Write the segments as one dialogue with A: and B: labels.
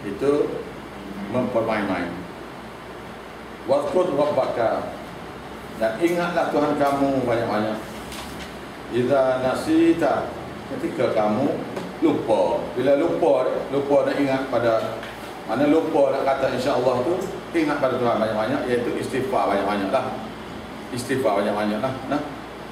A: itu mempermain-main. Wadhkur rabbaka, dan ingatlah Tuhan kamu banyak-banyak. Idza nasita, ketika kamu lupa. Bila lupa nak ingat pada mana, lupa nak kata insya-Allah tu, ingat pada Tuhan banyak-banyak, iaitu istighfar banyak-banyaklah. Istighfar banyak-banyaklah. Nah.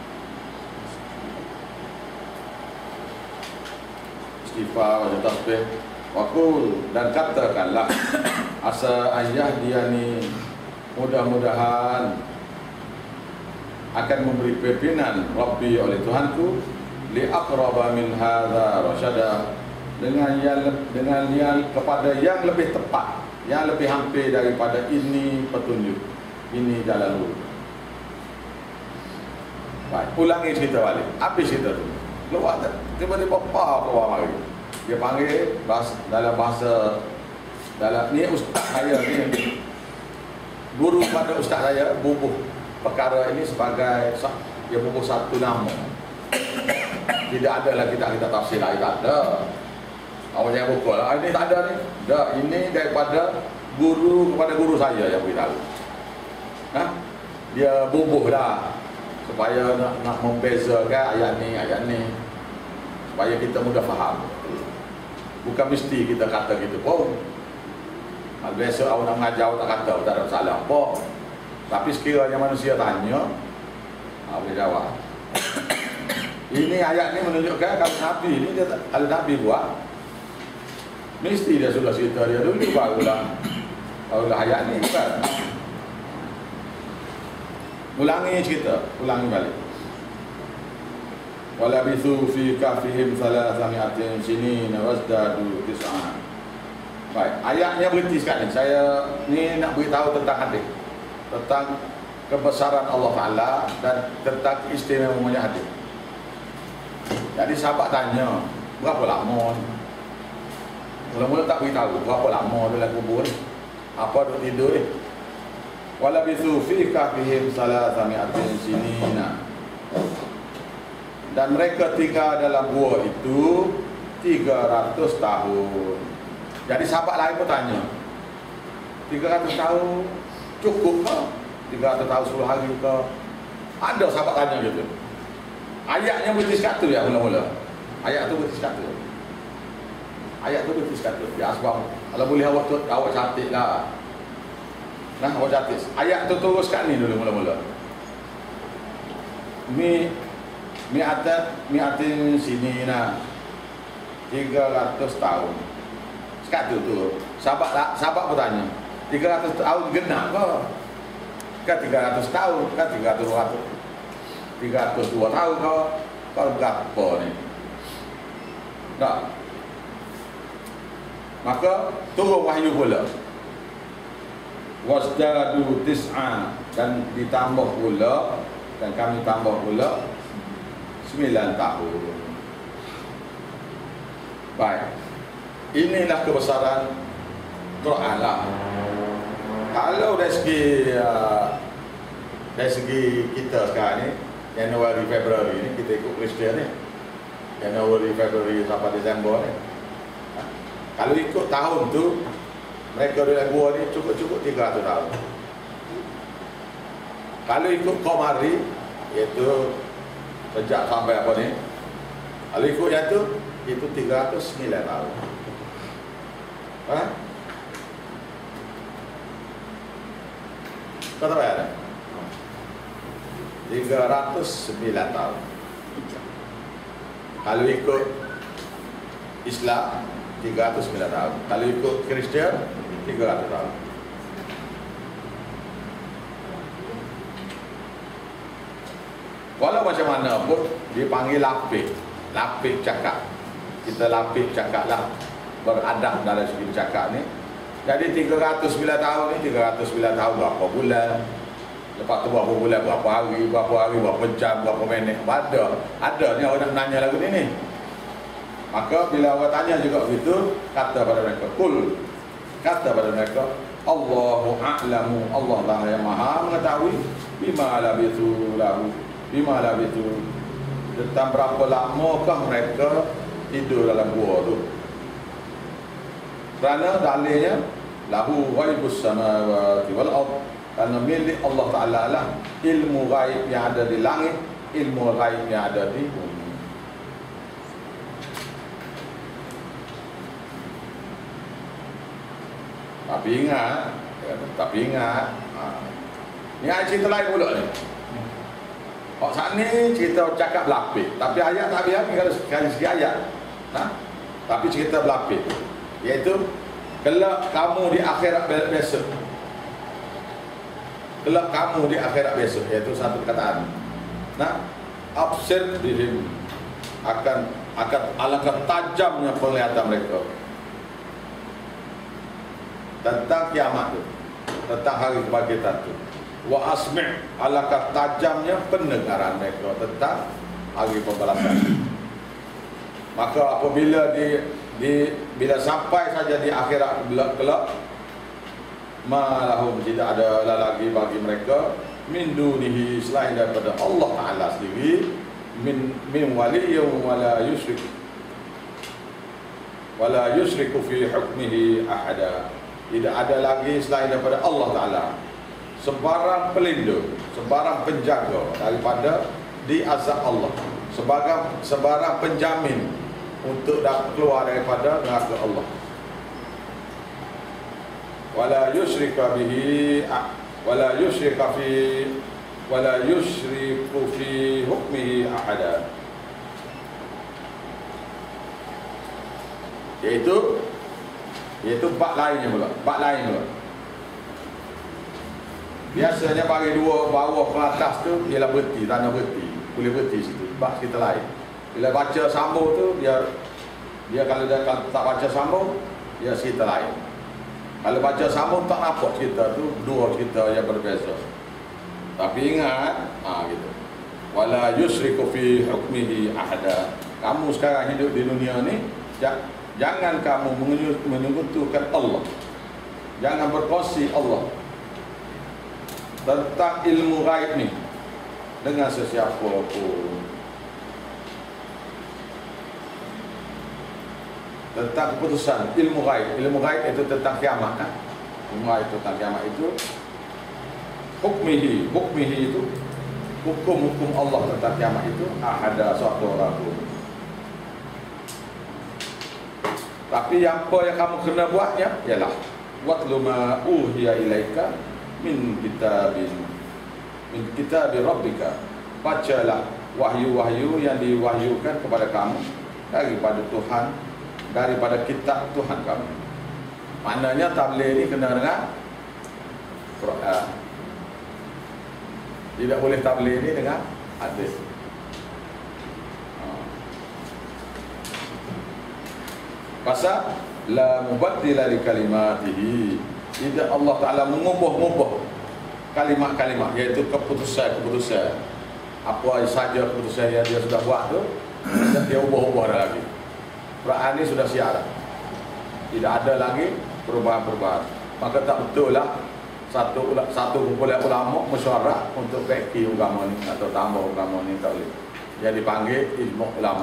A: Istighfar, baca tasbih. Waqul, dan katakanlah, asa ayah dia ni mudah-mudahan akan memberi pimpinan Rabbi oleh Tuhanku li aqraba min hadza rasyada, dengan yang kepada yang lebih tepat, yang lebih hampir daripada ini petunjuk, ini jalan lurus. Baik, ulangi cerita balik. Habis cerita tu. Keluar tiba-tiba keluar mari. Dia panggil dalam bahasa ni ustaz saya ni, guru pada ustaz saya bubuh perkara ini sebagai dia bubuh satu nama. Tidak ada lagi kita tafsir lain, tak ada. Awak jangan buka lah, ini tak ada ni. Dah, ini daripada guru kepada guru saya yang beritahu. Nah, dia bubuh dah supaya nak membezakan ayat ni supaya kita mudah faham. Bukan mesti kita kata gitu pun. Biasa awak nak mengajar tak kata, tak ada salah apa. Tapi sekiranya manusia tanya, boleh jawab. Ini ayat ni menunjukkan kalau Nabi ni, kalau Nabi buat, mesti dia sudah cerita dia dulu barulah ayat ni, bukan? Ulangi cerita, ulangi balik. Walabithu fi kahfihim thalathami'atin sinina wazdadu tis'an. Baik, ayatnya berhenti sekarang ni. Saya ni nak beritahu tentang hadis, tentang kebesaran Allah Ta'ala dan tentang istimewanya hadis. Jadi sahabat tanya, berapa lama ni? Mula-mula tak beritahu berapa lama dia dalam kubur ni, apa duk tidur ni. Walabithu fi kahfihim thalathami'atin sinina, dan mereka tinggal dalam gua itu 300 tahun. Jadi sahabat lain pun tanya, 300 tahun cukup ke? 300 tahun 10 hari ke? Ada sahabat tanya gitu. Ayatnya berhenti sekat tu ya mula-mula. Ayat tu berhenti sekat tu. Ayat tu berhenti sekat tu. Ya sebab kalau boleh awak cantik lah. Nah, awak cantik. Ayat tu terus sekat ni dulu mula-mula. Mi'atin sinina, 300 tahun. Sekat tu sahabat bertanya, 300 tahun genap ke? Kan 300 tahun, kan 302 tahun ke? Kalau berapa ni? Tak. Maka turun wahyu pula. Wasdadu tis'an, dan ditambah pula, dan kami tambah pula 9 tahun. Baik, inilah kebesaran Quran lah. Kalau dari segi kita sekarang ni, Januari, Februari ni, kita ikut Kristian ni, Januari, Februari sampai Disember ni. Kalau ikut tahun tu, mereka dalam gua ni cukup-cukup 300 tahun. Kalau ikut Qamari, iaitu sejak sampai apa ni, kalau ikut yang tu, itu 309 tahun. Kau tahu ya? 309 tahun. Kalau ikut Islam 309 tahun. Kalau ikut Kristian 300 tahun. Walau macam mana pun dipanggil lapik. Lapik cakap. Kita lapik cakap lah, beradab dalam segi bercakap ni. Jadi 309 tahun ni, 309 tahun berapa bulan, lepas tu berapa bulan, berapa hari, berapa jam, berapa minit. Ada ni orang nak nanya lagu ni. Maka bila orang tanya juga begitu, kata pada mereka, kul, kata pada mereka, Allahu a'lamu, Allah lah yang maha mengetahui, bima labithu lahu, bima labithu, tentang berapa lamakah mereka tidur dalam gua tu. Kerana dalilnya lahu ghaibus samawati wal ard, kerana milik Allah Ta'ala lah ilmu ghaib yang ada di langit, ilmu ghaib yang ada di bumi. Tapi ingat ni ayat cerita lain pula ni. Saat ni cerita cakap berlapis, tapi ayat tak habis kalau sekali ayat. Tapi cerita berlapis, iaitu kelak kamu di akhirat besok. Kelak kamu di akhirat besok, iaitu satu perkataan. Absir bihim, akan alangkah tajamnya penglihatan mereka tentang kiamat tu, tentang hari kebangkitan tu. Wa asmi', alangkah tajamnya pendengaran mereka tentang hari pembalasan. Maka apabila bila sampai saja di akhirat kelak, malahum, tidak ada lagi bagi mereka min dunihi, selain daripada Allah Ta'ala sendiri, min waliyyin wala yushriku fi hukmihi ahada. Tidak ada lagi selain daripada Allah Ta'ala sebarang pelindung, sebarang penjaga daripada diazab Allah, sebarang penjamin untuk dapat keluar daripada neraka Allah. Wala yushrika bihi wala yushriku fi hukmihi ahada, iaitu bab lainnya pula. Biasanya bagi dua bawah ke atas tu ialah berhenti, tanah berhenti, boleh berhenti situ. Bab kita lain. Bila baca sambung tu dia kalau tak baca sambung, dia cerita lain. Kalau baca sambung tak nampak cerita tu, dua cerita yang berbeza. Tapi ingat, gitu. Wala yusyriku fi hukmihi ahada. Kamu sekarang hidup di dunia ni, jangan kamu menyekutukan Allah. Jangan berkongsi Allah tentang ilmu ghaib ni dengan sesiapa pun. Tentang keputusan ilmu ghaib itu tentang kiamat, ilmu ghaib tentang kiamat itu hukmihi itu hukum Allah tentang kiamat itu ada suatu orang pun. Tapi apa yang kamu kena buatnya ialah watlu ma uhiya ilaika min kitabi rabbika, bacalah wahyu-wahyu yang diwahyukan kepada kamu daripada Tuhan, daripada kitab Tuhan kamu. Maknanya tabligh ni kena dengan Quran. Tidak boleh tabligh ni dengan hadis. Pasal la mubaddila li kalimatihi, tidak Allah Ta'ala mengubah kalimat-kalimat, iaitu keputusan apa saja keputusan yang dia sudah buat tu dia ubah-ubah dah lagi. Quran ni sudah siap dah, tidak ada lagi perubahan-perubahan. Maka tak betul lah satu kumpulan ulama mesyuarat untuk beki agama ni atau tambah agama ni, tak boleh. Yang dipanggil ijma' ulama.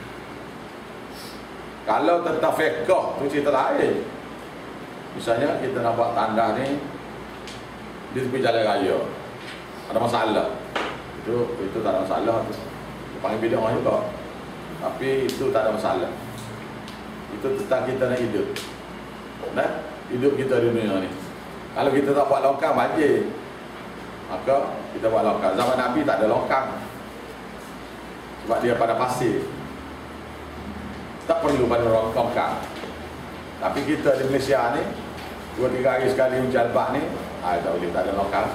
A: Kalau tentang fiqh tu cerita lain. Misalnya kita nak buat tanda ni di tepi jalan raya, ada masalah, itu tak ada masalah tu. Panggil bid'ah juga, tapi itu tak ada masalah. Itu tentang kita nak hidup, hidup kita di dunia ni. Kalau kita tak buat longkang banjir, maka kita buat longkang. Zaman Nabi tak ada longkang, sebab dia pada pasir, tak perlu pada longkang. Tapi kita di Malaysia ni 2-3 hari sekali hujan lebat ni, tak boleh, tak ada longkang.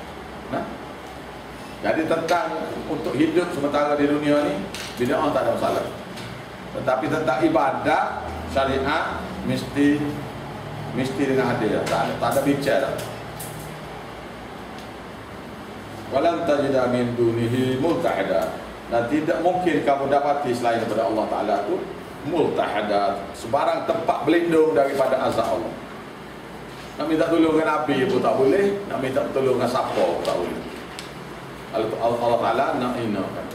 A: Jadi tentang untuk hidup sementara di dunia ni, bid'ah tak ada masalah. Tetapi tentang ibadat syariat mesti dengan hadis, tak ada bicara. Walan tajida min dunihi multahada, dan tidak mungkin kamu dapati selain daripada Allah Ta'ala tu multahada, sebarang tempat berlindung daripada azab Allah. Nak minta tolong dengan Nabi pun tak boleh, nak minta tolong dengan siapa pun tak boleh. Kalau Allah Ta'ala nak hinakan.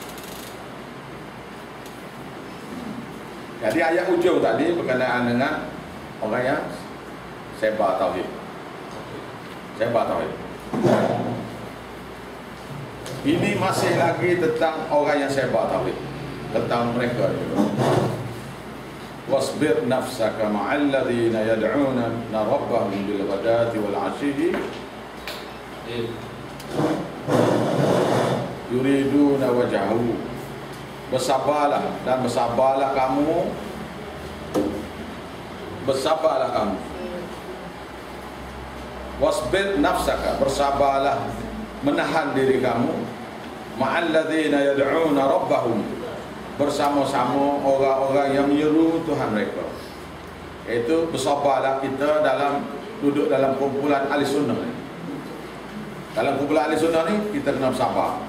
A: Jadi ayat ujung tadi berkenaan dengan Orang yang sebar tauhid. Sebar tauhid. Ini masih lagi tentang orang yang sebar tauhid, tentang mereka juga. Wasbir nafsaka ma'al ladzina yad'una rabbahum bil ghadati wal 'ashyi yuriduna wajhahu. Bersabarlah dan bersabarlah kamu. Bersabarlah kamu. Wasbir nafsaka, bersabarlah, menahan diri kamu, ma'al ladzina yad'una rabbahum, bersama-sama orang-orang yang menyeru Tuhan mereka. Iaitu bersabarlah kita dalam duduk dalam kumpulan ahli sunnah ni. Dalam kumpulan ahli sunnah ni kita kena bersabar.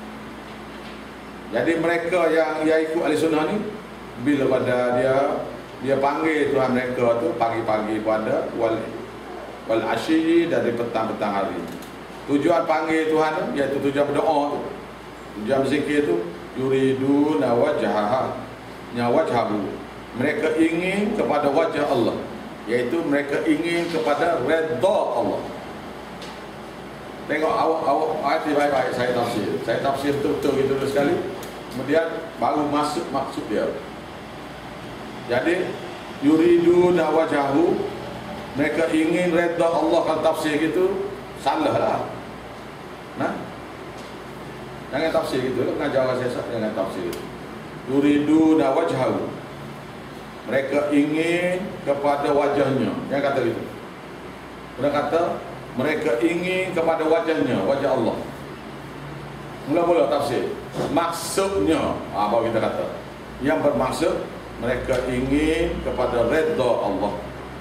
A: Jadi mereka yang ikut ahli sunnah ni, bila pada dia panggil Tuhan mereka tu pagi-pagi pada wal asyi, dari petang-petang hari. Tujuan panggil Tuhan tu iaitu tujuan berdoa tu, tujuan berzikir tu, yuriduna wajhaha, wajhahu, mereka ingin kepada wajah Allah, iaitu mereka ingin kepada redha Allah. Tengok awak ayat baik-baik saya tafsir betul-betul gitu dulu sekali, kemudian baru masuk maksud dia. Jadi yuriduna wajhahu, mereka ingin redha Allah. Kalau tafsir gitu salah lah. Nah, jangan tafsir gitu, mengajar orang sesat jangan tafsir gitu. Yuriduna wajhahu, mereka ingin kepada wajahnya. Jangan kata gitu. Kena kata mereka ingin kepada wajahnya, wajah Allah. Mula-mula tafsir maksudnya apa kita kata, yang bermaksud mereka ingin kepada redha Allah.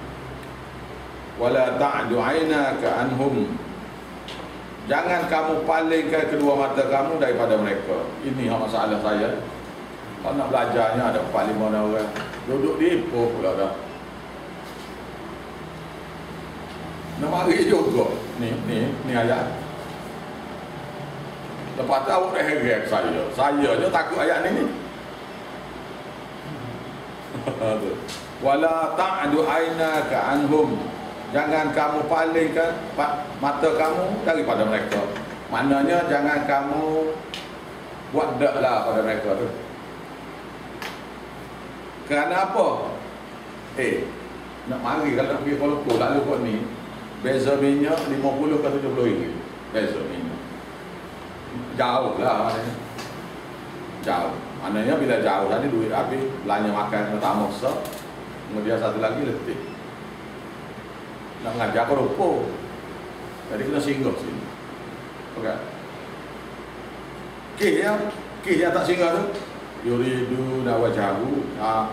A: Wala ta'du 'ainaka anhum, jangan kamu palingkan kedua mata kamu daripada mereka. Ini masalah saya. Kalau nak belajarnya ada 4-5 orang duduk di Ipoh pula dah. Nak mari juga ni ayat. Lepas tu awak dah herek saya je takut ayat ni. Wala ta'du 'ainaka anhum, jangan kamu palingkan mata kamu daripada mereka. Maknanya jangan kamu buat dak lah pada mereka tu. Kerana apa? Nak mari kalau nak pergi Kuala Lumpur lalu kot ni, beza minyak 50 ke 70 ringgit. Beza minyak. Jauh lah maknanya. Jauh. Maknanya bila jauh tadi duit habis, belanja makan pertama besar, kemudian satu lagi letih. Nak mengajar Kuala Lumpur, jadi kena singgah sini. Okey. Kes yang tak singgah tu, yuridu wajhahu,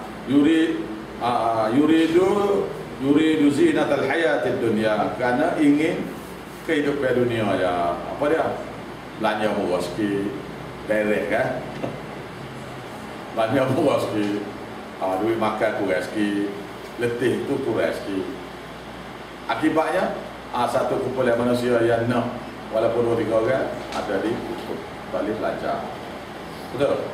A: yuridu zinatal hayatid dunya, kerana ingin kehidupan dunia ya. Apa dia? Belanja murah sikit, direct kan? Belanja murah sikit, duit makan kurang sikit, letih tu kurang sikit. Akibatnya satu kumpulan manusia yang nak walaupun 2-3 orang ada di balik belajar. Betul?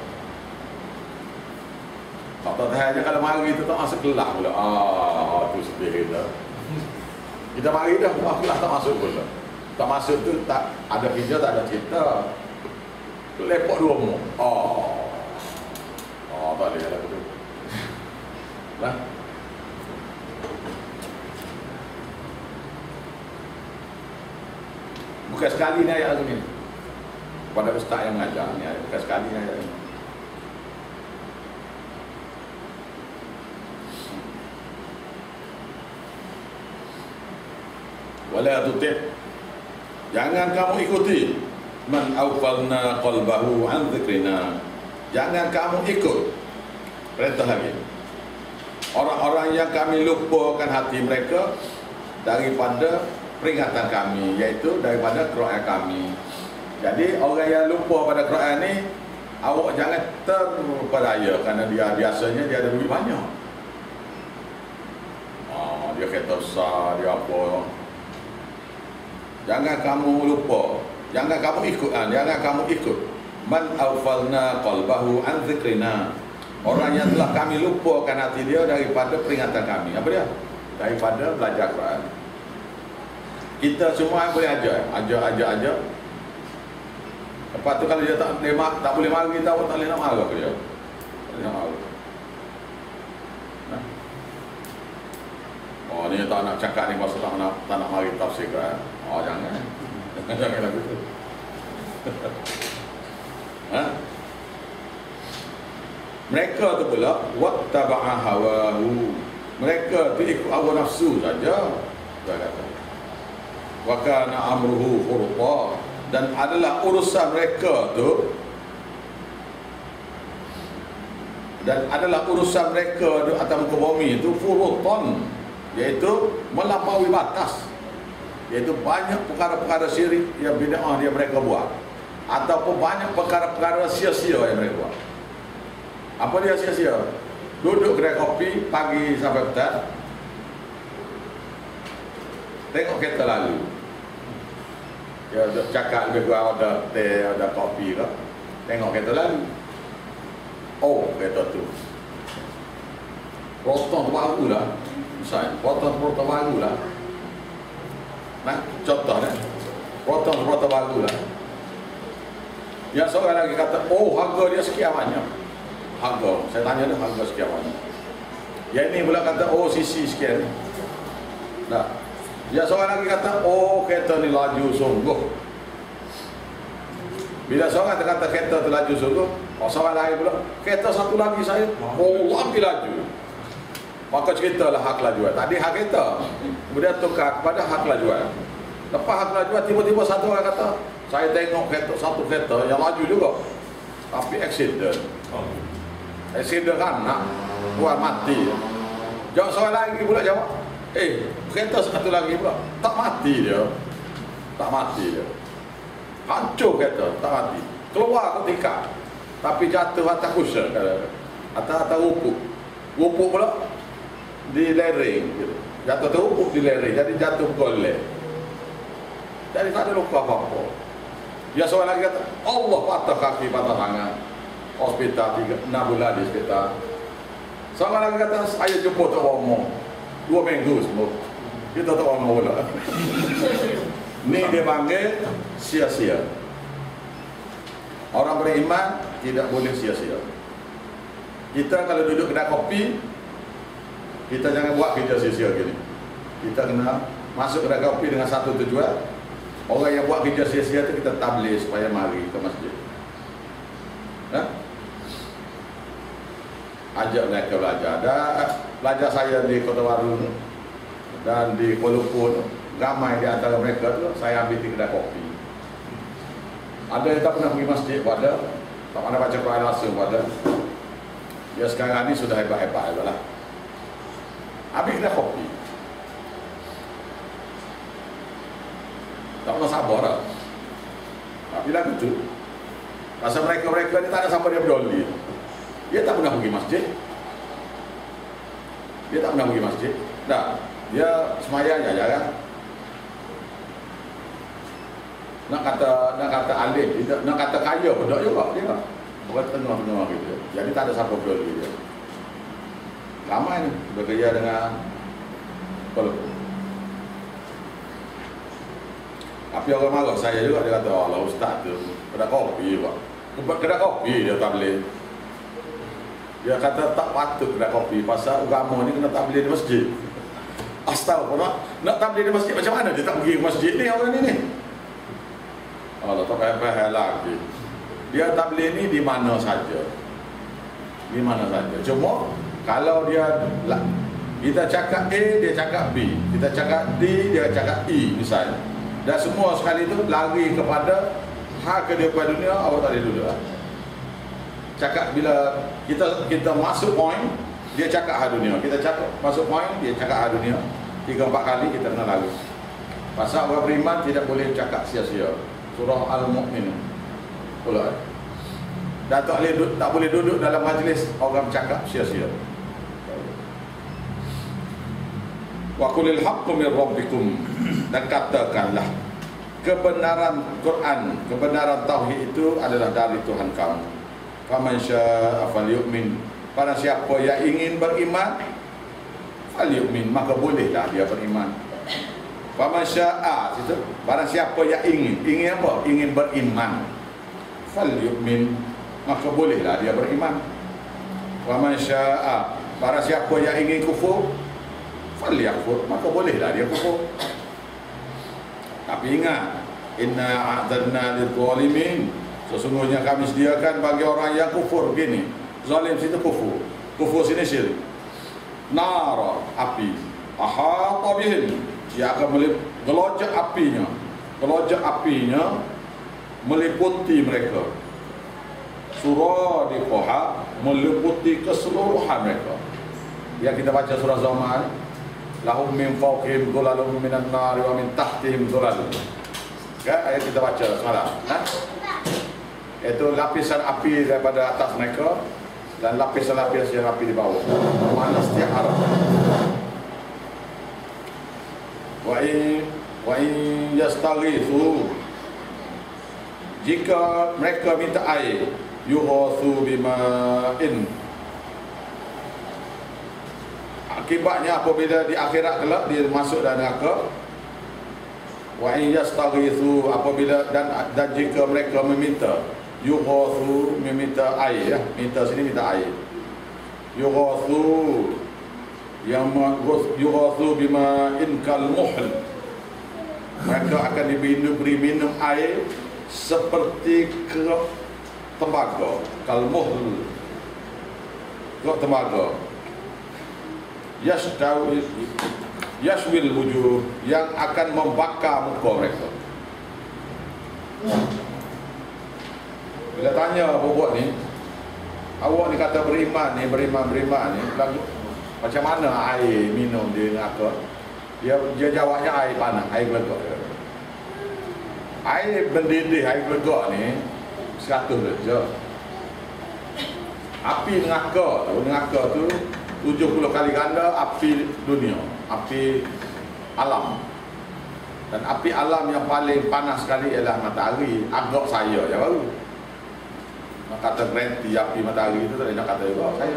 A: Tak tahu kalau mari tu tak masuk kelas pula. Tu sedih kita. Kita mari dah kelas tak masuk pula. Tak masuk tu tak ada kerja, tak ada cerita. Tu lepok 2 mu. Tak boleh lah betul. Lah. Bukan sekali ni ayat ni. Pada ustaz yang mengajar ni ayat. Bukan sekali ni ayat ni. Wala tuti', jangan kamu ikuti man awfalna qalbahu an dzikrina, jangan kamu ikut. Perintah lagi, orang-orang yang kami lupakan hati mereka daripada peringatan kami, iaitu daripada Quran kami. Jadi orang yang lupa pada Quran ni, awak jangan terpedaya kerana dia biasanya dia ada duit banyak. Dia kereta besar, dia apa. Jangan kamu lupa, jangan kamu ikut, jangan kamu ikut man awfalna qalbahu an dzikrina, orang yang telah kami lupakan hati dia daripada peringatan kami. Apa dia? daripada belajar Quran. Kita semua boleh ajar. Lepas tu kalau dia tak boleh mari, kita pun tak boleh nak marah ke dia. Tak boleh nak marah. Oh, ni tak nak cakap ni pasal tak nak mari tafsir Quran. Oh, jangan. Jangan lagu tu. Mereka tu pula wattaba'a hawahu. Mereka tu ikut hawa nafsu saja. Dia kata. Wa kana amruhu furqa, dan adalah urusan mereka tu atas muka bumi itu furqan, iaitu melampaui batas, iaitu banyak perkara-perkara syirik yang bid'ah dia mereka buat, ataupun banyak perkara-perkara sia-sia yang mereka buat. Apa dia sia-sia? Duduk kedai kopi pagi sampai petang, tengok kereta lalu, dia cakap lebih kurang ada teh, ada kopi ke, tengok kereta lalu, oh kereta tu potong baru lah, misalnya potong baru lah, nah contohnya potong baru lah. Yang seorang lagi kata, oh harga dia sekian banyak, harga, saya tanya dia harga sekian banyak. Yang ini pula kata, oh sisi sekian. Nah, yang seorang lagi kata, oh kereta ni laju sungguh. Bila seorang kata kereta tu laju sungguh, oh seorang lain pula, kereta satu lagi saya, oh lagi laju. Maka ceritalah hak lajuan. Tadi hak kereta, kemudian tukar kepada hak lajuan. Lepas hak lajuan, tiba-tiba satu orang kata, saya tengok satu kereta yang laju juga, tapi accident. Accident kan nak buat mati. Jawab soalan lagi pula jawab, kereta satu lagi pula tak mati dia. Hancur kereta, tak mati. Keluar ketika, tapi jatuh atas cushion, atas rupuk. Rupuk pula di lereng gitu. Jatuh terupuk di lereng, jadi jatuh golek. Jadi tak ada luka apa-apa. Dia seorang lagi kata, Allah patah kaki, patah tangan. Hospital 6 bulan di hospital. Seorang lagi kata, saya jumpa Tok Romo 2 minggu semua. Kita Tok Romo pula. Ni dia panggil sia-sia. Orang beriman tidak boleh sia-sia. Kita kalau duduk kedai kopi, kita jangan buat kerja sia-sia gini. Kita kena masuk kedai kopi dengan satu tujuan. Orang yang buat kerja sia-sia itu kita tabligh supaya mari ke masjid. Ajak mereka belajar. Belajar saya di Kota Baru dan di Kuala Lumpur, ramai di antara mereka tu saya ambil di kedai kopi. Ada yang tak pernah pergi masjid pada, tak pernah baca Quran langsung pada. Dia sekarang ni sudah hebat-hebat lah. Ambil kedai kopi. Tak pernah sabar lah. Bila gitu, pasal mereka ni tak ada siapa dia peduli. Dia tak pernah pergi masjid. Dah, dia semayang je jarang. Nak kata alim, nak kata kaya pun tak juga dia. Bukan tengah-tengah gitu. Jadi tak ada siapa peduli dia. Ramai ni bekerja dengan pelukul. Tapi orang marah saya juga, dia kata, Allah ustaz tu kedai kopi juga. Kedai kopi dia tak boleh. Dia kata tak patut kedai kopi pasal agama ni kena tak boleh di masjid. Astagfirullah, nak tak boleh di masjid macam mana dia tak pergi ke masjid ni orang ni? Allah tak payah lagi. Dia tak boleh ni di mana saja. Cuma kalau kita cakap A, dia cakap B, kita cakap D, dia cakap E misalnya. Dan semua sekali itu lari kepada hak kehidupan dunia, awak tak boleh duduk lah. Cakap bila kita masuk poin, dia cakap hak dunia. Kita cakap masuk poin, dia cakap hak dunia. 3-4 kali kita kena lalu. Pasal orang beriman tidak boleh cakap sia-sia. Surah Al-Mu'min pula. Dan tak boleh duduk dalam majlis orang cakap sia-sia. Wa qulil haqqu min rabbikum, dan katakanlah kebenaran Quran, kebenaran tauhid itu adalah dari Tuhan kamu. Faman syaa'a falyu'min, para siapa yang ingin beriman, falyu'min, maka bolehlah dia beriman. Faman syaa, situ barang siapa yang ingin apa? Ingin beriman. Falyu'min, maka bolehlah dia beriman. Faman syaa, barang siapa yang ingin kufur, falyakfur, maka bolehlah dia kufur. Tapi ingat, inna a'tadna lidh-dhalimin, sesungguhnya kami sediakan bagi orang yang kufur. Gini, zalim situ kufur, kufur sini syirik. Nara, api, ahata bihim, dia akan gelojak apinya meliputi mereka. Surah di Qoha meliputi keseluruhan mereka. Yang kita baca surah Zumar, lahum min fawqihim dhulalun minan nar wa min tahtihim dhulalun. Kan ayat kita baca semalam, kan? Itu lapisan api daripada atas mereka dan lapisan-lapis yang api di bawah. Mana setiap arah. Wa in yastaghithu, jika mereka minta air, yuhathu bima'in, akibatnya apabila di akhirat kelak dia masuk dalam neraka. Wa in yastaghithu, apabila dan jika mereka meminta, yuhathu, meminta air, ya, minta sini minta air. Yuhathu, yang yuhathu bima'in kal muhl, mereka akan diberi minum air seperti tembaga, kal muhl, tembaga. Yashwil wujuh, yang akan membakar muka mereka. Bila tanya buat ni, awak ni kata beriman ni, lagu macam mana air minum di neraka? Dia jawabnya air panas, air gelegak. Air mendidih, air gelegak ni 100 darjah. Api neraka tu 70 kali ganda api dunia, api alam. Dan api alam yang paling panas sekali ialah matahari. Agak saya je baru nak kata garanti api matahari itu, tak nak kata juga saya.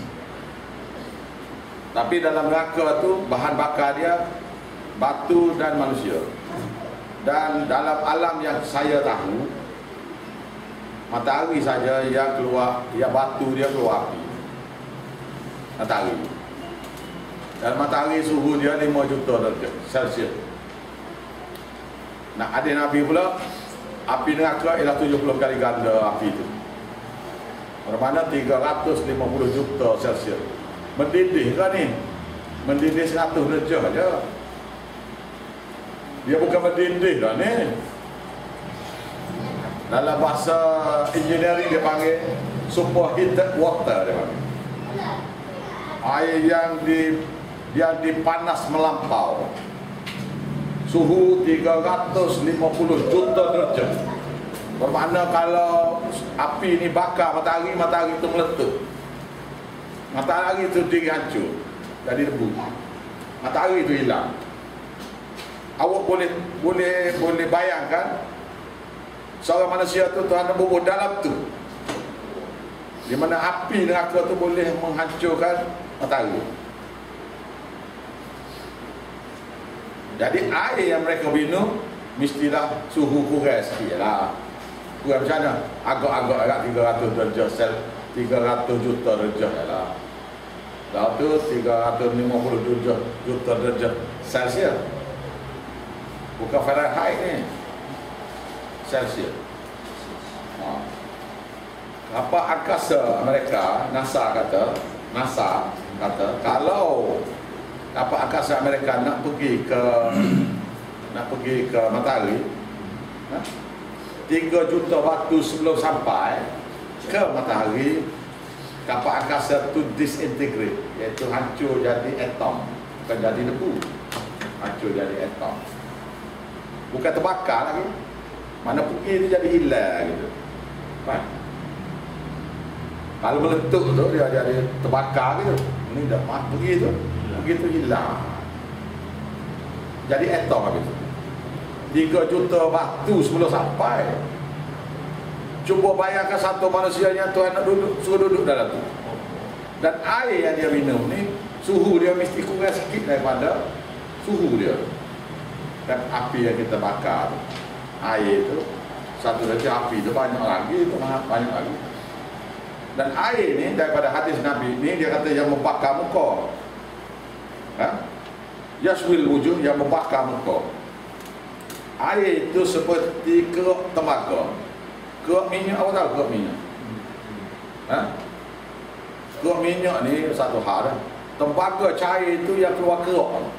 A: Tapi dalam neraka tu bahan bakar dia batu dan manusia. Dan dalam alam yang saya tahu, matahari saja yang keluar, yang batu dia keluar api. Matahari. Dan matahari suhu dia 5 juta darjah Celsius. Nak ada Nabi pula, api neraka ialah 70 kali ganda api itu. Bermakna 350 juta Celsius. Mendidih kan ni? Mendidih 100 darjah aja. Dia bukan mendidih dah ni. Dalam bahasa engineering dia panggil superheated water, dia panggil. Air yang dipanas melampau. Suhu 350 juta darjah. Bermakna kalau api ni bakar matahari, matahari itu meletup. Matahari itu dihancur, jadi debu. Matahari itu hilang. Awak boleh bayangkan seorang manusia tu Tuhan berbuat dalam tu, di mana api neraka tu boleh menghancurkan matahari. Jadi air yang mereka minum mestilah suhu kurang sikit lah. Kurang macam mana? Agak-agak agak 300 darjah sel, 300 juta darjah lah. Dah tu 350 juta darjah Celsius. Bukan Fahrenheit ni, Celsius. Apa angkasa Amerika, NASA kata kalau apa angkasa Amerika nak pergi ke matahari, 3 juta waktu sebelum sampai ke matahari, kapal angkasa tu disintegrate, iaitu hancur jadi atom, bukan jadi debu, hancur jadi atom. Bukan terbakar lagi. Mana pergi tu jadi hilang gitu. Faham? Kalau meletup tu dia jadi terbakar gitu. Ini dah pergi tu hilang. Jadi atom habis. 3 juta waktu sebelum sampai. Cuba bayangkan satu manusia yang Tuhan nak suruh duduk dalam tu. Dan air yang dia minum ni suhu dia mesti kurang sikit daripada suhu dia. Dan api yang kita bakar, air tu, satu darjah api tu banyak lagi, itu banyak lagi. Dan air ni daripada hadis Nabi ni dia kata yang membakar muka. Yaswil wujuh, yang membakar muka. Air itu seperti keruk tembaga. Keruk minyak, apa tahu keruk minyak? Keruk minyak ni satu hal. Tembaga cair itu yang keluar keruk.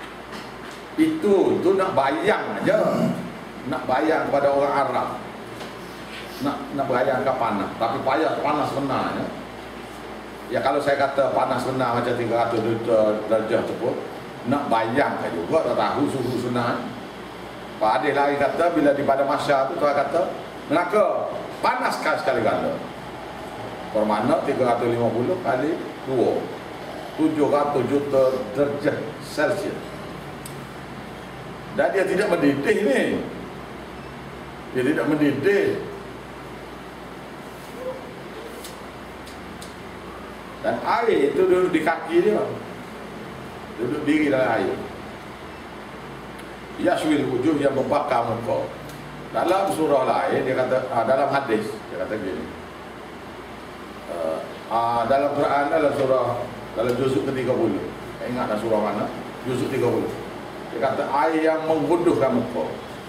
A: Itu nak bayang aja. Nak bayang kepada orang Arab. Nak bayang ke panas. Tapi panas sebenarnya. Ya kalau saya kata panas benar macam 300 darjah tu pun, nak bayang juga, tak tahu suhu sebenarnya. Pak Adil lagi kata bila di pada masa tu Tuhan kata neraka panaskan sekali ganda. Bermakna 350 kali 2, 700 juta darjah Celsius. Dan dia tidak mendidih ni. Dia tidak mendidih. Dan air itu duduk di kaki dia. Duduk diri dalam air. Yaswil wujuh, yang membakar muka. Dalam surah lain dia kata, dalam hadis dia kata gini. Dalam Quran, dalam surah, dalam juzuk ke-30. Saya ingat dah surah mana? Juzuk 30. Dia kata air yang menggunduhkan muka.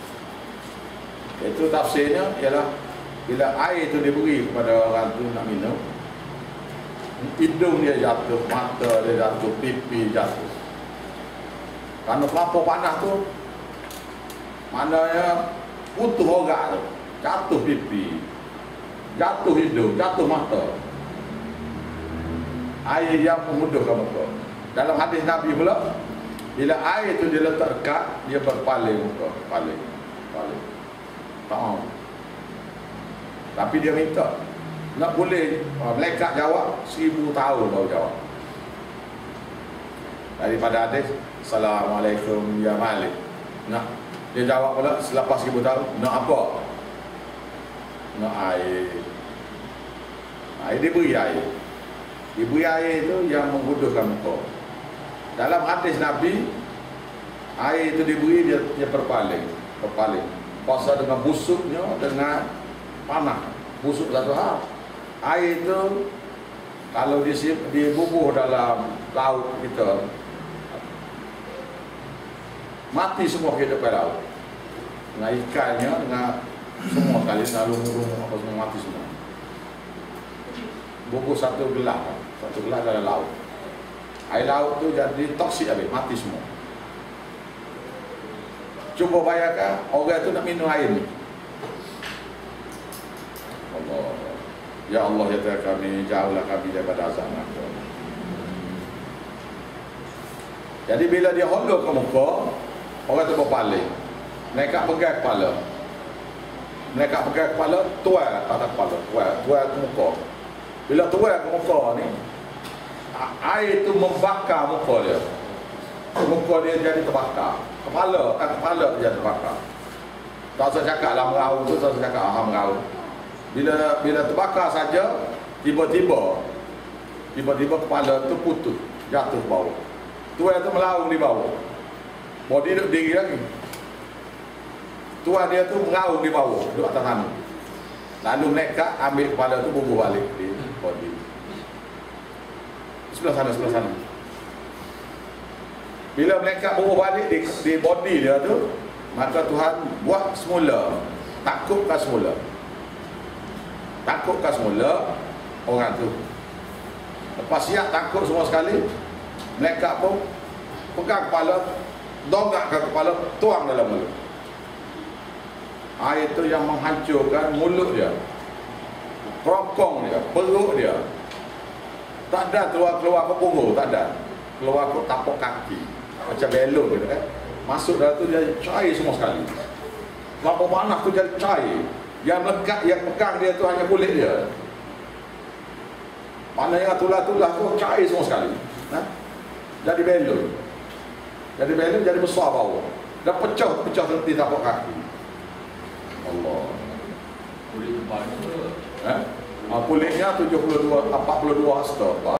A: Itu tafsirnya ialah bila air itu diberi kepada orang tu nak minum, hidung dia jatuh, mata dia jatuh, pipi jatuh. Kerana kelapa panas tu, maknanya putus organ tu, jatuh pipi, jatuh hidung, jatuh mata. Air yang memudahkan muka. Dalam hadis Nabi pula, bila air itu dia letak dekat, dia berpaling muka, paling. Tak mau. Tapi dia minta, nak boleh malaikat jawab 1000 tahun baru jawab. Daripada hadis, Assalamualaikum ya Malik. Nak dia jawab pula selepas 1000 tahun, nak apa? Nak air. Air diberi air. Diberi air itu yang menggudurkan muka. Dalam hadis Nabi, air itu diberi dia berpaling. Pasal dengan busuknya, dengan panah. Busuk satu hal. Air itu kalau dibubuh dalam laut kita, mati semua kehidupan laut. Dengan ikannya, dengan semua kali selalu apa semua mati semua. Bubuh satu gelas dalam laut. Air laut tu jadi toksik habis, mati semua. Cuba bayangkan orang tu nak minum air ni. Allah. Ya Allah, ya Tuhan kami, jauhlah kami daripada azab neraka. Jadi bila dia holok ke muka, orang tu berpaling. Mereka pegang kepala. Tuai atas kepala, tuai ke muka. Bila tuai ke muka ni, air tu membakar muka dia. Muka dia jadi terbakar. Kepala dia terbakar. Tak usah cakap lah merau tu, tak usah cakap merau. Bila terbakar saja, tiba-tiba kepala tu putus, jatuh ke bawah. Tuan tu melaung di bawah. Bodi duduk diri lagi. Tuan dia tu melaung di bawah, duduk atas tanah. Lalu mereka ambil kepala tu bubuh balik di bodi. Sebelah sana. Bila mereka bubuh balik di bodi dia tu, maka Tuhan buat semula, takutkan semula orang tu. Lepas siap takut semua sekali, mereka pun pegang kepala, dongakkan kepala, tuang dalam mulut. Air itu yang menghancurkan mulut dia, kerongkong dia, perut dia. Tak ada keluar ke punggung, tak ada. Keluar ke tapak kaki, macam belon gitu kan. Masuk dalam tu dia cair semua sekali. Kelapa panas tu jadi cair. Yang melekat, yang pegang dia tu hanya kulit dia. Mana yang tulah-tulah tu cair semua sekali. Jadi belon, jadi besar bawah. Dan pecah seperti tapak kaki. Allah.
B: Kulit kepala tu.
A: Kulitnya 42 hasta.